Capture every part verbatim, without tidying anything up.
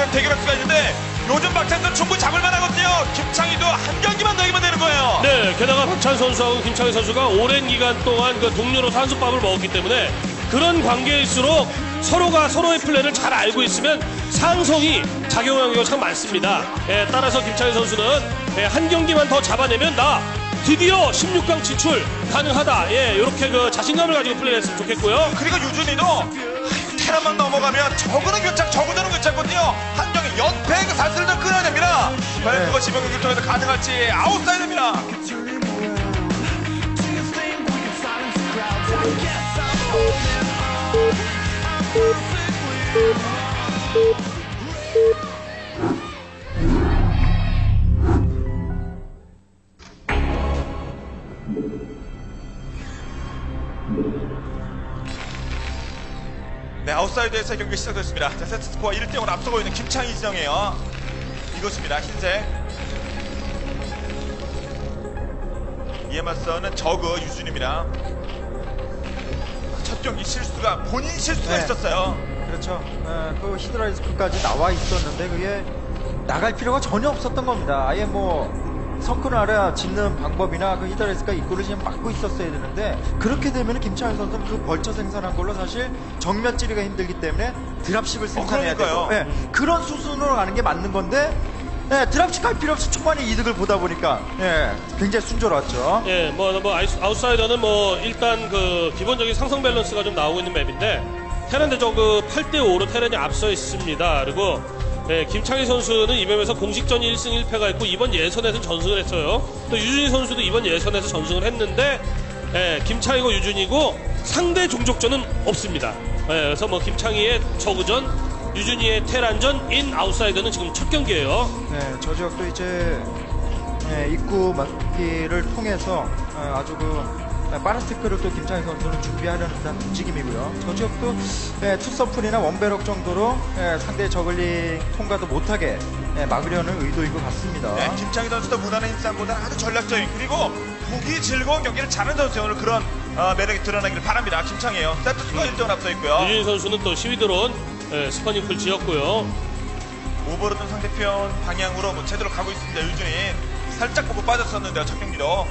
한 대결할 수가 있는데 요즘 박찬선 충분히 잡을 만하거든요. 김창희도 한 경기만 더 이기면 되는 거예요. 네, 게다가 박찬 선수하고 김창희 선수가 오랜 기간 동안 그 동료로 산수밥을 먹었기 때문에 그런 관계일수록 서로가 서로의 플레이를 잘 알고 있으면 상성이 작용하는 경우가 참 많습니다. 예, 따라서 김창희 선수는 예, 한 경기만 더 잡아내면 나 드디어 십육 강 진출 가능하다. 예, 이렇게 그 자신감을 가지고 플레이했으면 좋겠고요. 그리고 유준이도 아이고, 테란만 넘어가면 저거는 괜찮, 저거는 괜찮거든요. 한 경기 연패 그 살수를 좀 끊어야 됩니다. 과연 네. 그것이 병역을 통해서 가능할지 아웃사이드입니다. 네, 아웃사이드에서 경기 시작됐습니다. 자, 세트스코어 일 대 영으로 앞서고 있는 김창희 진영이에요. 이것입니다. 흰색. 이에 맞서는 저그 유준입니다. 첫 경기 실수가 본인 실수가 네. 있었어요. 그렇죠. 에, 그 히드라리스크까지 나와 있었는데 그게 나갈 필요가 전혀 없었던 겁니다. 아예 뭐 성큰 아래 짓는 방법이나 그 히드라리스크가 입구를 지금 막고 있었어야 되는데 그렇게 되면 김창현 선수는 그 벌처 생산한 걸로 사실 정면 찌르기가 힘들기 때문에 드랍십을 생산해야 그러니까요. 되고 예, 그런 수순으로 가는 게 맞는 건데 예, 드랍십 할 필요 없이 초반에 이득을 보다 보니까 예, 굉장히 순조로웠죠. 예, 뭐, 뭐, 아이스- 아웃사이더는 뭐, 일단 그, 기본적인 상성 밸런스가 좀 나오고 있는 맵인데, 테란 대저 그 팔 대 오로 테란이 앞서 있습니다. 그리고, 예, 김창희 선수는 이 맵에서 공식전 일 승 일 패가 있고, 이번 예선에서 전승을 했어요. 또 유준희 선수도 이번 예선에서 전승을 했는데, 예, 김창희고 유준이고, 상대 종족전은 없습니다. 예, 그래서 뭐, 김창희의 저그전, 유준이의 테란전, 인 아웃사이더는 지금 첫 경기예요. 네, 저 지역도 이제 예, 입구 막기를 통해서 예, 아주 그 예, 빠른 스티크를 또 김창희 선수는 준비하려는 듯한 움직임이고요. 저 지역도 예, 투서플이나 원베럭 정도로 예, 상대 저글링 통과도 못하게 예, 막으려는 의도인 것 같습니다. 네, 김창희 선수도 무난한 힘싸움보다는 아주 전략적인 그리고 보기 즐거운 경기를 잘하는 선수예요. 오늘 그런 어, 매력이 드러나기를 바랍니다. 김창희예요. 세트스코어 일 대 영으로 앞서 있고요. 유준희 선수는 또 시위드론, 예, 스퍼닝풀 지었고요. 오버로드 상대편 방향으로 뭐 제대로 가고 있습니다. 유준이 살짝 보고 빠졌었는데요. 첫 경기도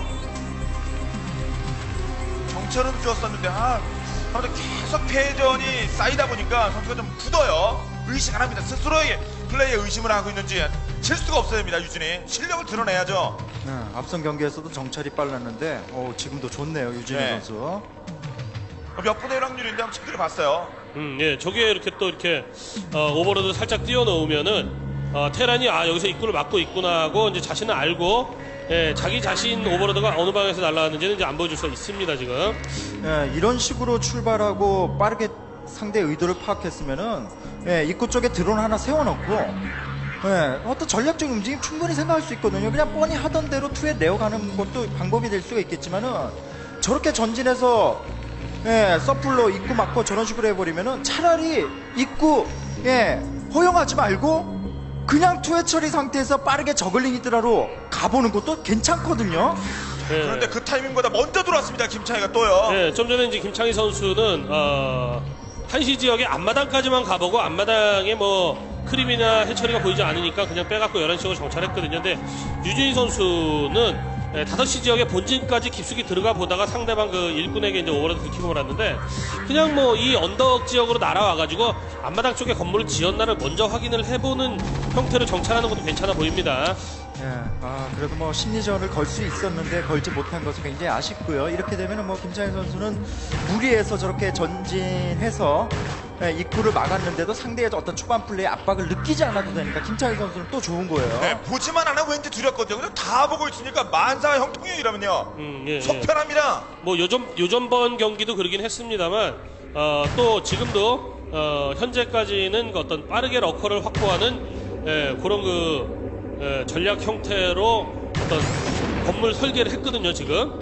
정철은 주었었는데 아, 아무튼 계속 패전이 쌓이다 보니까 선수가 좀 굳어요. 의식 안 합니다. 스스로의 플레이에 의심을 하고 있는지 질 수가 없어야 됩니다. 유준이 실력을 드러내야죠. 네, 앞선 경기에서도 정찰이 빨랐는데 오, 지금도 좋네요. 유진희 네. 선수. 몇 분의 일 확률인데 한번 체크를 봤어요. 음, 예, 저게 이렇게 또 이렇게, 어, 오버로드 살짝 띄워놓으면은, 어, 테란이, 아, 여기서 입구를 막고 있구나 하고, 이제 자신은 알고, 예, 자기 자신 오버로드가 어느 방향에서 날아가는지는 이제 안 보여줄 수가 있습니다, 지금. 예, 이런 식으로 출발하고 빠르게 상대 의도를 파악했으면은 예, 입구 쪽에 드론 하나 세워놓고 예, 어떤 전략적인 움직임 충분히 생각할 수 있거든요. 그냥 뻔히 하던 대로 투에 내어가는 것도 방법이 될 수가 있겠지만은 저렇게 전진해서 예, 서플로 입구 막고 저런 식으로 해버리면은 차라리 입구 예, 허용하지 말고 그냥 투회 처리 상태에서 빠르게 저글링 히드라로 가보는 것도 괜찮거든요. 예. 그런데 그 타이밍보다 먼저 들어왔습니다. 김창희가 또요. 예, 좀 전에 이제 김창희 선수는, 어, 한시 지역의 앞마당까지만 가보고, 앞마당에 뭐, 크림이나 해처리가 보이지 않으니까 그냥 빼갖고 열한 시로 정찰했거든요. 근데, 유준희 선수는, 예, 다섯 시 지역의 본진까지 깊숙이 들어가 보다가 상대방 그 일꾼에게 이제 오버로드 들키고 말았는데, 그냥 뭐 이 언덕 지역으로 날아와가지고 앞마당 쪽에 건물을 지었나를 먼저 확인을 해보는 형태로 정찰하는 것도 괜찮아 보입니다. 예, 아, 그래도 뭐 심리전을 걸 수 있었는데 걸지 못한 것은 굉장히 아쉽고요. 이렇게 되면은 뭐 김창희 선수는 무리해서 저렇게 전진해서 예, 입구를 막았는데도 상대의 어떤 초반 플레이 압박을 느끼지 않아도 되니까 김창희 선수는 또 좋은 거예요. 네, 보지만 않으면 왠지 두렵거든요. 근데 다 보고 있으니까 만사 형통이라면요. 음, 예, 예. 속 편합니다. 뭐 요전 요전번 경기도 그러긴 했습니다만 어, 또 지금도 어, 현재까지는 그 어떤 빠르게 러커를 확보하는 예, 그런 그 예, 전략 형태로 어떤 건물 설계를 했거든요 지금.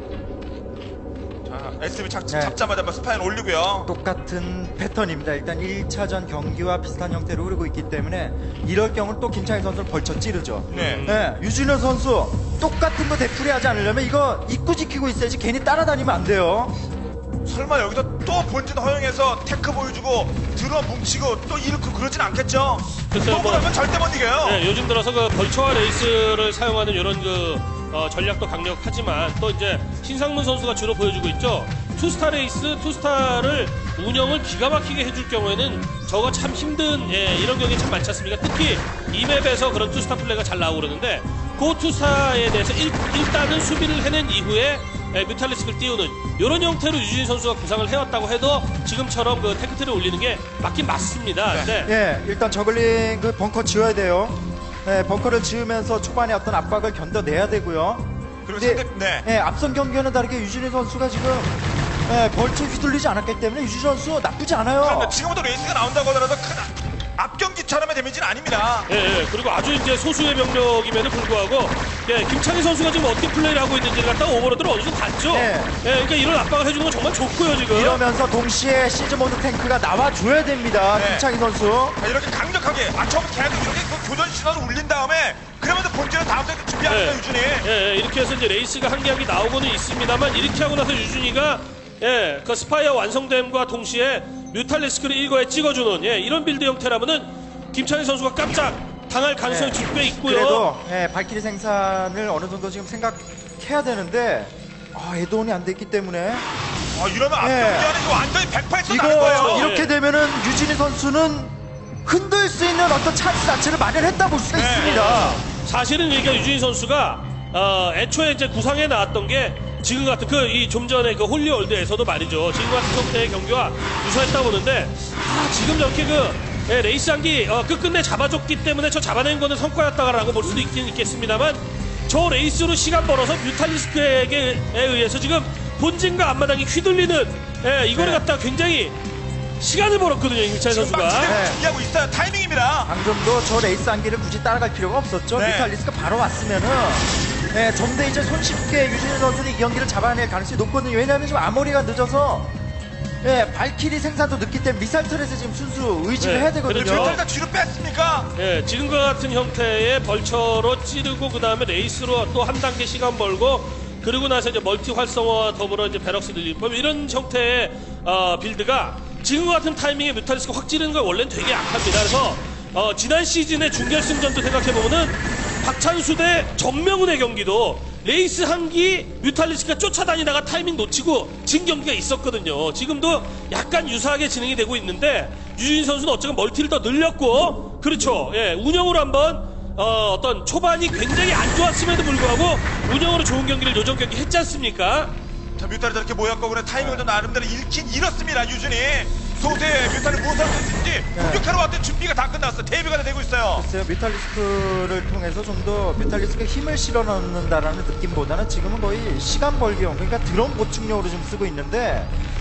자, 에스비 잡, 네. 잡자마자 뭐 스파인 올리고요. 똑같은 패턴입니다. 일단 일 차전 경기와 비슷한 형태로 흐르고 있기 때문에 이럴 경우 또 김창희 선수를 벌쳐 찌르죠. 네. 네, 유준현 선수 똑같은 거 되풀이 하지 않으려면 이거 입구 지키고 있어야지 괜히 따라다니면 안 돼요. 설마 여기서 또 본진 허용해서 테크 보여주고 들어 뭉치고 또 이렇게 그러진 않겠죠? 글쎄요, 또 뭐- 그러면 절대 못 이겨요. 네, 요즘 들어서 그 벌처와 레이스를 사용하는 이런 그 어, 전략도 강력하지만 또 이제 신상문 선수가 주로 보여주고 있죠. 투스타 레이스, 투스타를 운영을 기가 막히게 해줄 경우에는 저거 참 힘든 예, 이런 경기 참 많지 않습니까? 특히 이 맵에서 그런 투스타 플레이가 잘 나오고 그러는데 그 투스타에 대해서 일, 일단은 수비를 해낸 이후에 예, 뮤탈리스크를 띄우는 이런 형태로 유진 선수가 구상을 해왔다고 해도 지금처럼 그 테크트를 올리는 게 맞긴 맞습니다. 근데 예, 일단 저글링 그 벙커 지어야 돼요. 예, 벙커를 지으면서 초반에 어떤 압박을 견뎌내야 되고요. 그리고 근데, 상대, 네. 예, 앞선 경기와는 다르게 유진희 선수가 지금 예, 벌초 휘둘리지 않았기 때문에 유진희 선수 나쁘지 않아요. 그런데 지금부터 레이스가 나온다고 하더라도 큰 앞경기처럼의 데미지는 아닙니다. 예, 예. 그리고 아주 이제 소수의 병력임에도 불구하고, 예, 김창희 선수가 지금 어떻게 플레이를 하고 있는지를 갖다가 오버로드를 어느 정도 봤죠? 네. 예, 그러니까 이런 압박을 해주는 건 정말 좋고요, 지금. 이러면서 동시에 시즈모드 탱크가 나와줘야 됩니다. 네. 김창희 선수. 자, 이렇게 강력하게, 아, 처음에 계속 이렇게 그 교전 신호를 울린 다음에, 그러면서 본질은 다음 대 준비합니다, 예. 유준이. 예, 예, 이렇게 해서 이제 레이스가 한 개하기 나오고는 있습니다만, 이렇게 하고 나서 유준이가, 예, 그 스파이어 완성됨과 동시에 뮤탈리스크를 일거에 찍어주는, 예, 이런 빌드 형태라면은, 김창희 선수가 깜짝 당할 가능성이 네. 꽤 있고요. 그래도 예, 발키리 생산을 어느 정도 지금 생각해야 되는데 아, 에드온이 안 됐기 때문에 아, 이러면 앞경기 예. 안에 이거 완전히 백 퍼센트 나는 이거 거예요. 이렇게 예. 되면은 유진희 선수는 흔들 수 있는 어떤 찬스 자체를 마련했다 볼 수가 네. 있습니다. 사실은 그러니까 유진희 선수가 어, 애초에 이제 구상에 나왔던 게 지금 같은 그 이 좀 전에 그 홀리월드에서도 말이죠. 지금 같은 형태의 경기와 유사했다 보는데 아 지금 저렇게 그 예, 레이스 한기 어, 끝끝내 잡아줬기 때문에 저 잡아낸 거는 성과였다라고 볼 수도 있긴 있겠습니다만 저 레이스로 시간 벌어서 뮤탈리스크에게 의해서 지금 본진과 앞마당이 휘둘리는 예, 이거를 네. 갖다가 굉장히 시간을 벌었거든요, 임찬희 지금 막 선수가. 진행 네. 준비하고 있어요. 타이밍입니다. 방금도 저 레이스 한기를 굳이 따라갈 필요가 없었죠. 네. 뮤탈리스가 바로 왔으면은 예, 좀 더 이제 손쉽게 유진희 선수는 이 경기를 잡아낼 가능성이 높거든요. 왜냐하면 지금 아모리가 늦어서 예, 발키리 생산도 늦기 때문에 미사일 터렛에 지금 순수 의지를 네, 해야 되거든요. 그렇죠. 뮤탈 다 뒤로 뺐습니까? 예, 지금과 같은 형태의 벌처로 찌르고 그 다음에 레이스로 또 한 단계 시간 벌고 그러고 나서 이제 멀티 활성화와 더불어 이제 베럭스 늘리고 이런 형태의 어, 빌드가 지금과 같은 타이밍에 뮤탈리스크 확 찌르는 건 원래는 되게 약합니다. 그래서 어, 지난 시즌의 준결승전도 생각해 보면은 박찬수 대 전명훈의 경기도 레이스 한기 뮤탈리스크가 쫓아다니다가 타이밍 놓치고 진 경기가 있었거든요. 지금도 약간 유사하게 진행이 되고 있는데 유진 선수는 어쨌든 멀티를 더 늘렸고 그렇죠. 예, 운영으로 한번 어, 어떤 초반이 굉장히 안 좋았음에도 불구하고 운영으로 좋은 경기를 요정 경기 했지 않습니까? 자, 뮤탈이 저렇게 모였고, 그래 타이밍을 좀 나름대로 잃긴 잃었습니다, 유준이. 소수의 뮤탈이 무엇을 할 수 있는지 공격하러 왔던 준비가 다 끝났어. 대비가 다 되고 있어요. 글쎄요, 뮤탈리스크를 통해서 좀 더 뮤탈리스크에 힘을 실어 넣는다라는 느낌보다는 지금은 거의 시간 벌기용, 그러니까 드론 보충용으로 좀 쓰고 있는데,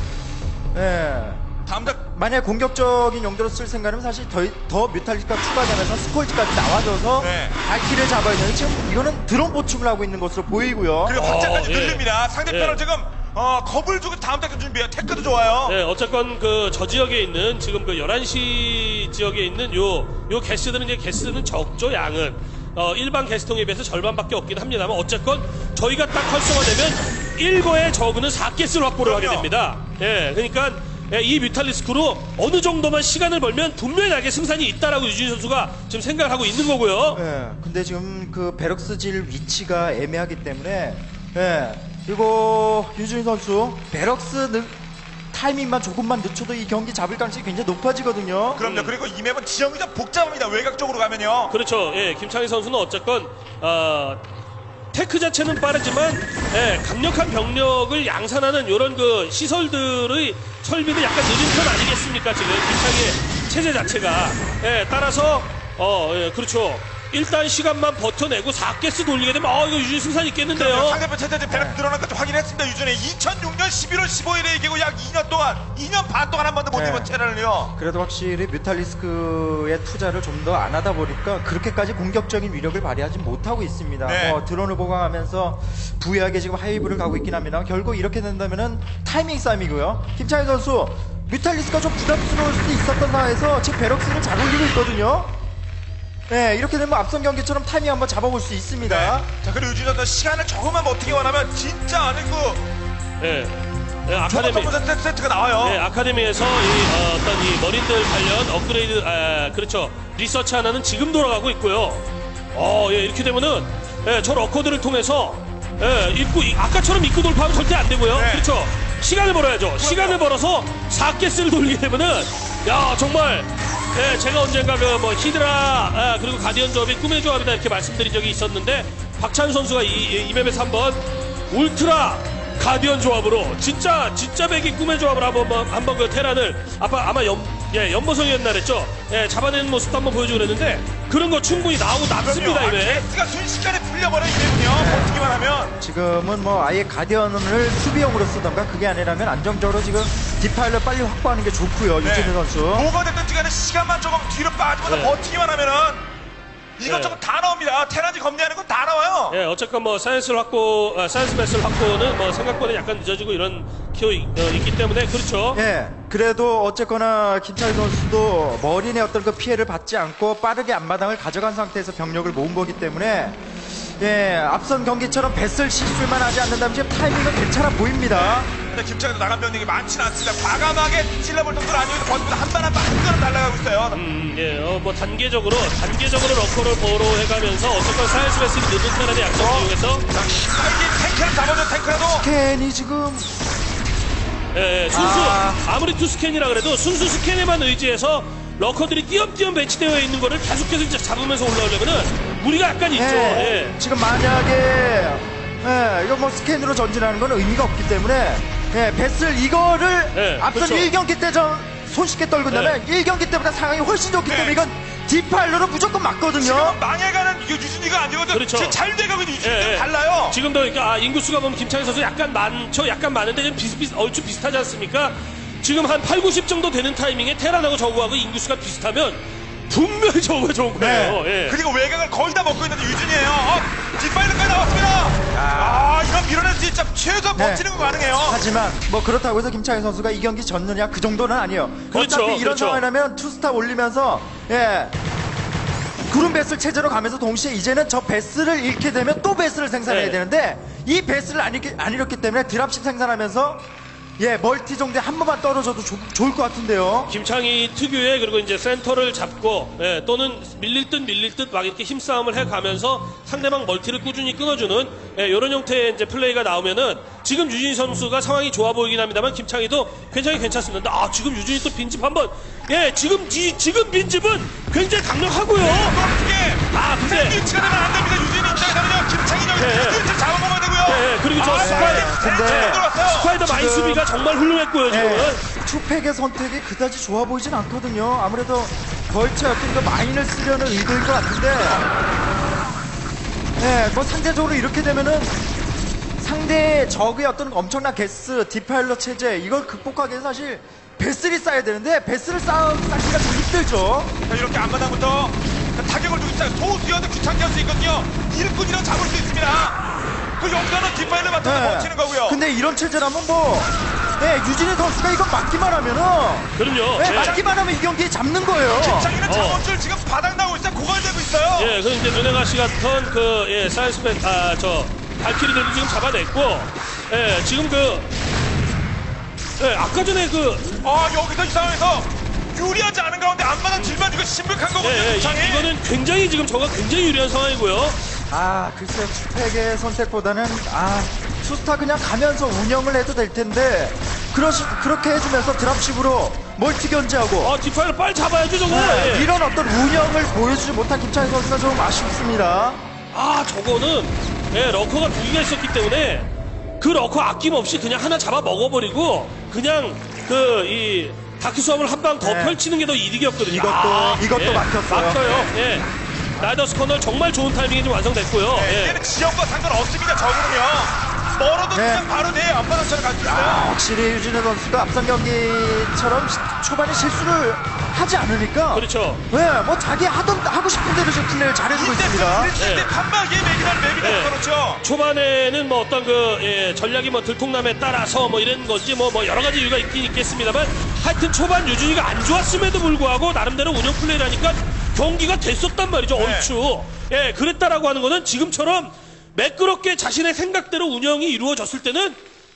예. 다음 달 만약 공격적인 용도로 쓸 생각이면 사실 더, 더 뮤탈리스크가 추가되면서 스콜지까지 나와줘서 네. 발키를 잡아야 되는 지금 이거는 드론 보충을 하고 있는 것으로 보이고요. 그리고 확장까지 어, 예. 늘립니다. 상대편을 예. 지금 어, 겁을 주고 다음 달까지 준비해요. 테크도 좋아요. 네, 어쨌건 그 저 지역에 있는 지금 그 열한 시 지역에 있는 요, 요 게스들은 이제 게스는 적죠, 양은. 어, 일반 게스통에 비해서 절반밖에 없긴 합니다만 어쨌건 저희가 딱 활성화되면 일거의 저그는 사 게스를 확보를 하게 그럼요. 됩니다. 예, 그러니까 예, 이 뮤탈리스크로 어느 정도만 시간을 벌면 분명히 나게 승산이 있다라고 유진 선수가 지금 생각을 하고 있는 거고요. 예, 근데 지금 그 베럭스질 위치가 애매하기 때문에, 예, 이거 유준 선수 베럭스 느, 타이밍만 조금만 늦춰도 이 경기 잡을 가능성이 굉장히 높아지거든요. 그럼요. 그리고 이 맵은 지형이 좀 복잡합니다. 외곽 쪽으로 가면요. 그렇죠. 예, 김창희 선수는 어쨌건 어, 테크 자체는 빠르지만 예, 강력한 병력을 양산하는 이런 그 시설들의 설비는 약간 늦은 편 아니겠습니까? 지금 김창희의 체제 자체가 예, 따라서 어, 예, 그렇죠. 일단 시간만 버텨내고 사 개스 돌리게 되면 어 이거 유진 승산 있겠는데요. 상대편 체제제 배럭 늘어난 것도 확인했습니다. 유준이 이천육 년 십일월 십오일에 이기고 약 이 년 동안 이 년 반 동안 한 번도 못 네. 입은 테란을요. 그래도 확실히 뮤탈리스크의 투자를 좀 더 안 하다 보니까 그렇게까지 공격적인 위력을 발휘하지 못하고 있습니다. 네. 뭐 드론을 보강하면서 부유하게 지금 하이브를 가고 있긴 합니다. 결국 이렇게 된다면은 타이밍 싸움이고요. 김창희 선수 뮤탈리스크가 좀 부담스러울 수도 있었던 상황에서 지금 베럭스를 잘 올리고 있거든요. 네, 이렇게 되면 앞선 경기처럼 타이밍 한번 잡아볼 수 있습니다. 네. 자, 그리고 유준이 선수 시간을 조금만 버티기 원하면 진짜 아니고 예. 예, 아카데미. 조건 세트가 나와요. 네, 아카데미에서 이, 어, 어떤 이 머린들 관련 업그레이드, 아, 그렇죠. 리서치 하나는 지금 돌아가고 있고요. 어, 예, 이렇게 되면은, 예, 저 러커들을 통해서, 예, 입구, 이- 아까처럼 입구 돌파하면 절대 안 되고요. 네. 그렇죠. 시간을 벌어야죠. 시간을 벌어서 사 개스를 돌리게 되면은, 야, 정말, 예, 제가 언젠가 그 뭐 히드라, 아, 그리고 가디언 조합이 꿈의 조합이다 이렇게 말씀드린 적이 있었는데, 박찬 선수가 이, 이, 이 맵에서 한번 울트라 가디언 조합으로 진짜 진짜 백이 꿈의 조합을 한번 한번 그 테란을 아빠 아마 연 예, 연보성이었나 그랬죠. 예, 잡아내는 모습도 한번 보여주고 그랬는데 그런 거 충분히 나오고 남습니다 아, 이제. 게스트가 순식간에 풀려버리기 때문에요. 버티기만 하면. 지금은 뭐 아예 가디언을 수비용으로 쓰던가 그게 아니라면 안정적으로 지금 디파일러 빨리 확보하는 게 좋고요. 네. 유진우 선수. 뭐가 됐든 간에 시간만 조금 뒤로 빠지면서 네. 버티기만 하면은 이것저것 다 나옵니다. 테란지 검리하는 건 다 나와요. 예, 어쨌건 뭐 사이언스를 확보, 아, 사이언스 베스를 확보는 뭐 생각보다 약간 늦어지고 이런 기호 이- 어, 있기 때문에 그렇죠. 예, 그래도 어쨌거나 김찬희 선수도 머린의 어떤 그 피해를 받지 않고 빠르게 앞마당을 가져간 상태에서 병력을 모은 거기 때문에 예, 앞선 경기처럼 배슬 실수만 하지 않는다면 지금 타이밍은 괜찮아 보입니다. 근데 김창희도 나간 병력이 많지는 않습니다. 과감하게 찔러볼 정도는 아니고 버티면서 한 발 한 발 한 걸음 날아가고 있어요. 음, 예, 어, 뭐 단계적으로 단계적으로 러커를 보호해가면서 어쨌건 사이언스 베스를 늦은 테란의 약점을 이용해서 자, 이게 탱크를 잡아줘 탱크라도. 캔이 지금 예, 예, 순수 아. 아... 무리 투 스캔이라 그래도 순수 스캔에만 의지해서 러커들이 띄엄띄엄 배치되어 있는 거를 계속해서 이제 잡으면서 올라오려면은 무리가 약간 있죠. 예, 예. 지금 만약에 예, 이거 뭐 스캔으로 전진하는 건 의미가 없기 때문에 예, 배슬 이거를 예, 앞선 그렇죠. 일 경기 때 좀 손쉽게 떨군다면 일 경기 때보다 상황이 훨씬 좋기 네. 때문에 이건 디파일러로 무조건 맞거든요. 지금 망해가는 이거 유진이가 아니거든. 그렇죠. 지금 잘 돼가고 있는 유진이랑 예, 예. 달라요. 지금도 그러니까 아, 인구수가 보면 김창희 선수 약간 많죠. 약간 많은데 좀 비슷비슷 얼추 비슷하지 않습니까? 지금 한 팔, 구십 정도 되는 타이밍에 테란하고 저거하고 인구수가 비슷하면 분명히 저거가 좋은 거예요. 예. 그리고 외곽을 거의 다 먹고 있는데 유진이에요. 어, 뒷바이러까지 나왔습니다. 아, 이건 밀어낼 수 있죠. 최소 네. 버티는 거 가능해요. 하지만 뭐 그렇다고 해서 김창희 선수가 이 경기 졌느냐 그 정도는 아니에요. 그렇죠, 어차피 이런 그렇죠. 상황이라면 투스타 올리면서 예 구름 배슬 체제로 가면서 동시에 이제는 저 배슬을 잃게 되면 또 배슬을 생산해야 네. 되는데 이 배슬을 안 잃게 안 잃었기 때문에 드랍십 생산하면서 예 멀티 정도에 한 번만 떨어져도 조, 좋을 것 같은데요. 김창희 특유의 그리고 이제 센터를 잡고 예, 또는 밀릴 듯 밀릴 듯 막 이렇게 힘싸움을 해가면서 상대방 멀티를 꾸준히 끊어주는 예, 이런 형태의 이제 플레이가 나오면은 지금 유진희 선수가 상황이 좋아 보이긴 합니다만 김창희도 굉장히 괜찮습니다. 아 지금 유진희 또 빈집 한번 예 지금 이, 지금 빈집은 굉장히 강력하고요. 이게 아 근데 샌드위치가 되면 안 됩니다. 유진이 입장에서는요. 김창희 형 네. 샌드위치를 잡아먹어야 되고요. 예, 예, 그리고 저 아, 스파이, 근데 스파이더 마인 지금- 수비가 정말 훌륭했고요 지금은. 예, 투팩의 선택이 그다지 좋아 보이진 않거든요. 아무래도 벌처 어떤 그 마인을 쓰려는 의도인 것 같은데 예, 뭐 상대적으로 이렇게 되면은 상대 적의 어떤 엄청난 게스, 디파일러 체제 이걸 극복하기 위해 사실 베슬이 쌓여야 되는데 베슬을 쌓, 쌓기가 좀 힘들죠. 자, 이렇게 앞마당부터 타격을 주고 있어요. 소수여도 귀찮게 할 수 있거든요. 일꾼이랑 잡을 수 있습니다. 그 용도는 뒷바이를 맡아서 예. 버티는 거고요. 근데 이런 체제라면 뭐 예, 유진희 선수가 이거 막기만 하면은 그럼요. 예, 예. 막기만 하면 이 경기에 잡는 거예요. 김창희는 어. 장원줄 지금 바닥 나고 있어요. 고갈되고 있어요. 예, 그 이제 눈에 가시 같은 그, 예, 사이언스펜, 아, 저, 발키리들도 지금 잡아냈고, 예, 지금 그, 예, 아까 전에 그, 아, 여기서 이 상황에서 유리하지 않은 가운데 앞마당 질만 이거 심각한 거거든요. 예, 예, 김창희. 이, 이거는 굉장히 지금 저가 굉장히 유리한 상황이고요. 아, 글쎄요, 투팩의 선택보다는, 아, 투스타 그냥 가면서 운영을 해도 될 텐데, 그러시, 그렇게 해주면서 드랍십으로 멀티 견제하고, 아, 디파이를 빨리 잡아야죠, 저거. 네, 예. 이런 어떤 운영을 보여주지 못한 김창희 선수가 좀 아쉽습니다. 아, 저거는, 예, 러커가 두 개가 있었기 때문에, 그 러커 아낌없이 그냥 하나 잡아 먹어버리고, 그냥, 그, 이, 다크 수업을 한 방 더 네. 펼치는 게 더 이득이었거든요. 이것도- 이것도 막혔어요. 막혀요. 예. 라이더스 커널 정말 좋은 타이밍에 좀 완성됐고요. 네, 예. 이제는 지역과 상관없습니다. 적으면요. 멀어도 네. 그냥 바로 내 앞마당처럼 갈 수 있어요. 확실히 유진혜 선수가 앞선 경기처럼 시- 초반에 실수를 하지 않으니까, 그렇죠. 네, 뭐 자기 하던, 하고 싶은 대로 지금 플레이를 잘해주고 있습니다. 이때 네. 판박이의 맥이라는 맥이다. 네. 그렇죠. 초반에는 뭐 어떤 그 예, 전략이 뭐 들통남에 따라서 뭐 이런 건지 뭐, 뭐 여러 가지 이유가 있긴 있겠습니다만 하여튼 초반 유준이가 안 좋았음에도 불구하고 나름대로 운영 플레이를 하니까 경기가 됐었단 말이죠. 네. 얼추. 예, 그랬다라고 하는 거는 지금처럼 매끄럽게 자신의 생각대로 운영이 이루어졌을 때는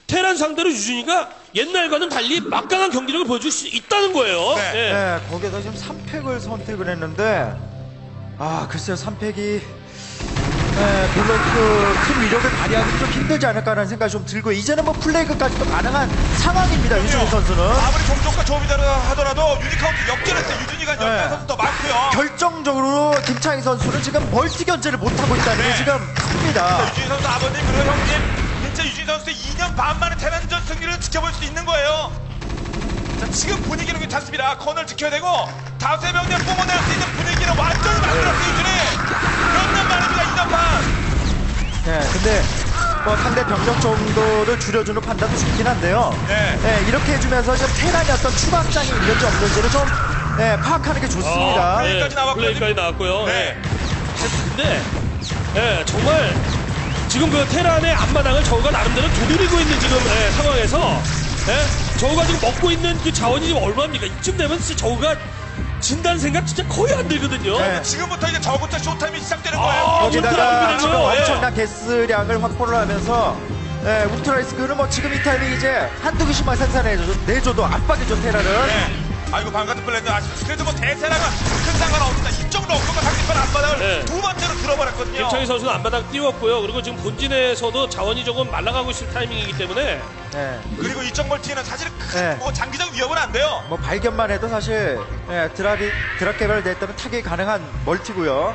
테란 상대로 유준이가 옛날과는 달리 막강한 경기력을 보여줄 수 있다는 거예요. 네. 예. 네, 거기에다 지금 삼 팩을 선택을 했는데, 아, 글쎄요, 삼 팩이, 네, 물론 그 큰 위력을 발휘하기 좀 힘들지 않을까라는 생각이 좀 들고, 이제는 뭐 플레이그까지도 가능한 상황입니다, 유준희 선수는. 아무리 종족과 조비다를 하더라도 유니카운트 역전할 때 유준이가 네. 연패 선수 더 많고요. 결정적으로 김창희 선수는 지금 멀티 견제를 못하고 있다는 네. 게 지금 큽니다. 유준희 선수 아버님 그리고 형님 진짜 유준희 선수의 이 년 반 만에 테란전 승리를 지켜볼 수 있는 거예요. 자, 지금 분위기는 괜찮습니다. 코너를 지켜야 되고 다수의 병력 뿜어낼 수 있는 분위기는 완전히 만들었어요. 유준희 몇 년 만입니다. 이 년 반. 네, 근데 뭐 상대 병력 정도를 줄여주는 판단도 좋긴 한데요. 네. 네, 이렇게 해주면서 지금 테란이 어떤 추가 확장이 있는지 없는지를 좀 네, 파악하는 게 좋습니다. 아, 플레이까지 나왔고요. 플레이까지 나왔고요. 네. 근데 예, 정말 지금 그 테란의 앞마당을 저우가 나름대로 두드리고 있는 지금 예, 상황에서 예, 저우가 지금 먹고 있는 그 자원이 지금 얼마입니까? 이쯤 되면 진짜 저우가 진다는 생각 진짜 거의 안 들거든요. 네. 지금부터 이제 저부터 쇼타임이 시작되는 아, 거예요. 거기다가 지금 예. 엄청난 게스량을 확보를 하면서 네, 울트라리스크는 뭐 지금 이 타임에 이제 한두 개씩만 생산해줘도 압박이죠, 테란은. 네. 아이고 반갑은 플랜드 아쉽습니다. 그래도 뭐 대세랑은 큰 상관없습니다. 이쪽으로 없으면 상대편 앞바닥을 네. 두 번째로 들어버렸거든요. 김창희 선수는 앞마당 띄웠고요. 그리고 지금 본진에서도 자원이 조금 말라가고 있을 타이밍이기 때문에 네. 그리고 이쪽 멀티는 사실 큰 네. 뭐 장기적 위협은 안 돼요. 뭐 발견만 해도 사실 네, 드랍이 드랍 개발됐다면 타격이 가능한 멀티고요.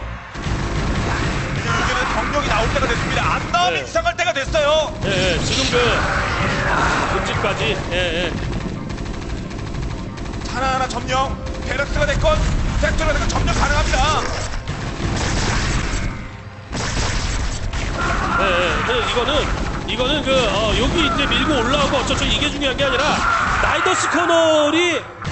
이제는 병력이 나올 때가 됐습니다. 안 나오면 네. 이상할 때가 됐어요. 예, 예, 지금 그 본진까지 예, 예. 하나하나 점령. 베럭스가 됐건 팩토리가 됐건 점령 가능합니다. 예, 예. 그 이거는 이거는 그 어, 여기 이제 밀고 올라오고 어쩌죠 이게 중요한 게 아니라 나이더스 커널이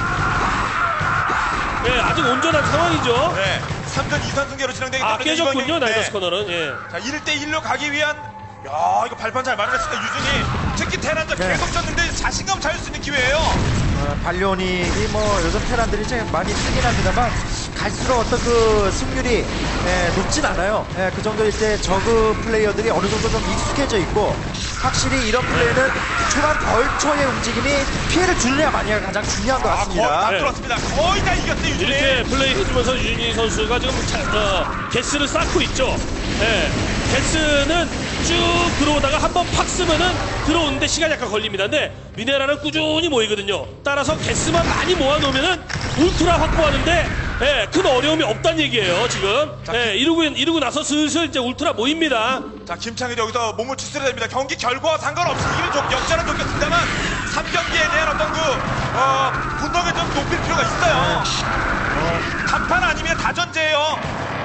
예, 아직 온전한 상황이죠. 네. 삼 전 이 선 승계로 진행되기 아 때문에 깨졌군요 이건- 나이더스 네. 커널은. 예. 자, 일 대 일로 가기 위한 야, 이거 발판 잘 마련했습니다. 유준이 특히 테란전 네. 계속 졌는데 자신감 찾을 수 있는 기회예요. 어, 발리오닉이 뭐 요즘 테란들이 이제 많이 쓰긴 합니다만 갈수록 어떤 그 승률이 예, 높진 않아요. 예, 그 정도 이제 저그 플레이어들이 어느 정도 좀 익숙해져 있고 확실히 이런 플레이는 초반 벌초의 움직임이 피해를 줄여야 마냐가 가장 중요한 것 아, 거의 다 같습니다. 네. 뚫었습니다. 거의 다 이겼어요, 유준이. 이렇게 플레이 해주면서 유진희 선수가 지금 자, 어, 게스를 쌓고 있죠. 예. 게스는 쭉 들어오다가 한번 팍 쓰면은 들어오는데 시간이 약간 걸립니다. 근데 미네랄은 꾸준히 모이거든요. 따라서 게스만 많이 모아놓으면은 울트라 확보하는데 예, 큰 어려움이 없다는 얘기예요, 지금. 예, 이러고, 이러고 나서 슬슬 이제 울트라 모입니다. 자, 김창희도 여기서 몸을 추스려야 됩니다. 경기 결과와 상관없이 이기는 좋, 역전은 좋겠습니다만 삼 경기에 대한 어떤 그 어, 분노를 좀 높일 필요가 있어요. 어, 단판 아니면 다전제예요.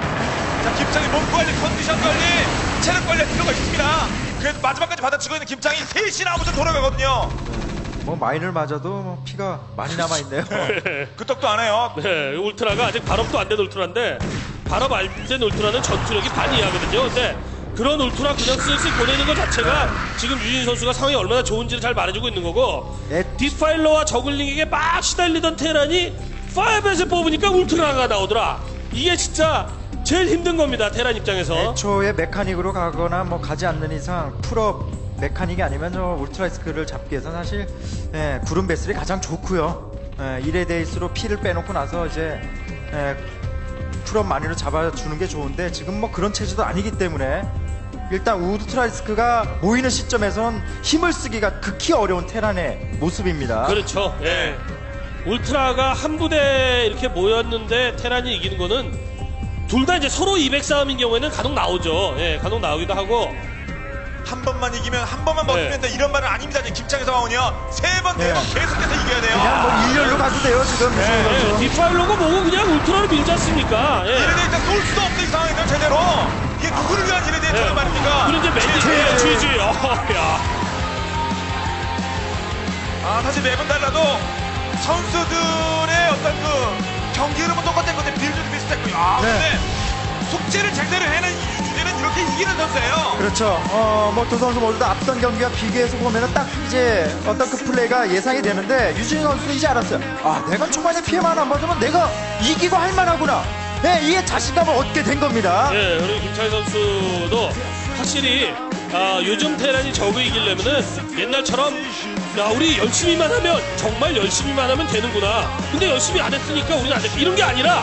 자, 김창희 몸 관리, 컨디션 관리, 체력 관리할 필요가 있습니다. 그래도 마지막까지 받아치고 있는 김창희 셋이나 아무튼 돌아가거든요. 뭐 마인을 맞아도 뭐 피가 많이 남아있네요. 그 떡도 안 해요. 네, 울트라가 아직 발업도 안 된 울트라인데 발업 안 된 울트라는 전투력이 반 이하거든요. 근데 그런 울트라 그냥 슬슬 보내는 것 자체가 지금 유진 선수가 상황이 얼마나 좋은지를 잘 말해주고 있는 거고 네. 디파일러와 저글링에게 막 시달리던 테란이 파이브에서 뽑으니까 울트라가 나오더라. 이게 진짜 제일 힘든 겁니다. 테란 입장에서. 애초에 메카닉으로 가거나 뭐 가지 않는 이상 풀업 메카닉이 아니면 저 울트라이스크를 잡기 위해서 사실 예, 구름 베슬이 가장 좋고요. 예, 일에 대일수록 피를 빼놓고 나서 이제 예, 풀업 많이로 잡아주는 게 좋은데 지금 뭐 그런 체제도 아니기 때문에 일단 울트라이스크가 모이는 시점에선 힘을 쓰기가 극히 어려운 테란의 모습입니다. 그렇죠. 예. 울트라가 한 부대 이렇게 모였는데 테란이 이기는 거는 둘 다 이제 서로 이백 싸움인 경우에는 간혹 나오죠. 예, 간혹 나오기도 하고. 한 번만 이기면 한 번만 네. 먹으면 돼. 이런 말은 아닙니다. 지금 김창희 상황은요. 세 번, 네 번 네. 계속해서 이겨야 돼요. 그냥 뭐 일렬로 가도 돼요 지금 네, 유승우 예, 선수. 디파일러가 뭐고 그냥 울트라를 밀지 않습니까? 예. 이래 일단 쏠 수도 없어 이 상황에서 제대로. 이게 누구를 위한 이래 대해서 예. 말입니까? 그리고 이제 맨디 제- 쥐지. 어, 야. 아 사실 매번 달라도 선수들의 어떤 그 경기 흐름은 똑같은 건데 빌드도 비슷했고요. 아 네. 근데 숙제를 제대로 해낸 유준이는 이렇게 이기는 선수예요. 그렇죠. 어, 뭐 두 선수 모두 다 앞선 경기와 비교해서 보면은 딱 이제 어떤 그 플레이가 예상이 되는데 유진희 선수는 이제 알았어요. 아, 내가 초반에 피해만 안 받으면 내가 이기고 할 만하구나. 네, 이게 자신감을 얻게 된 겁니다. 예, 그리고 김창희 선수도 확실히 아, 요즘 테란이 적을 이기려면은 옛날처럼 야 우리 열심히만 하면 정말 열심히만 하면 되는구나. 근데 열심히 안 했으니까 우리는 안 돼. 이런 게 아니라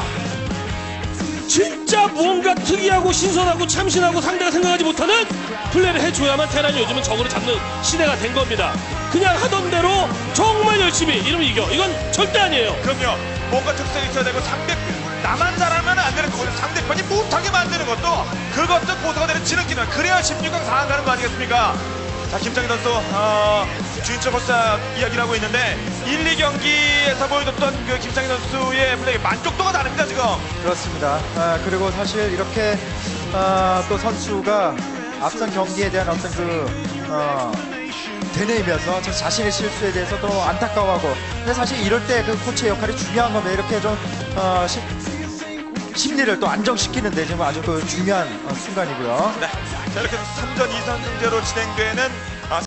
진짜 무언가 특이하고 신선하고 참신하고 상대가 생각하지 못하는 플레이를 해줘야만 테란이 요즘은 적으로 잡는 시대가 된 겁니다. 그냥 하던 대로 정말 열심히 이러면 이겨. 이건 절대 아니에요. 그럼요. 뭔가 특색이 있어야 되고 상대 나만 잘하면 안 되는 거거든요. 상대편이 못하게 만드는 것도 그것도 고소가 되는 지름길은 그래야 십육 강 사 강 가는 거 아니겠습니까? 자, 김창희 선수 어, 주인철 벌써 이야기를 하고 있는데 일, 이 경기에서 보여줬던 그 김창희 선수의 플레이 만족도가 다릅니다 지금. 그렇습니다. 아, 그리고 사실 이렇게 아, 또 선수가 앞선 경기에 대한 어떤 그 어, 되뇌이면서 저 자신의 실수에 대해서 또 안타까워하고, 근데 사실 이럴 때 그 코치의 역할이 중요한 겁니다. 이렇게 좀 어, 시, 심리를 또 안정시키는데 지금 아주 그 중요한 어, 순간이고요. 네. 자, 이렇게 해서 삼 전 이 선승제로 진행되는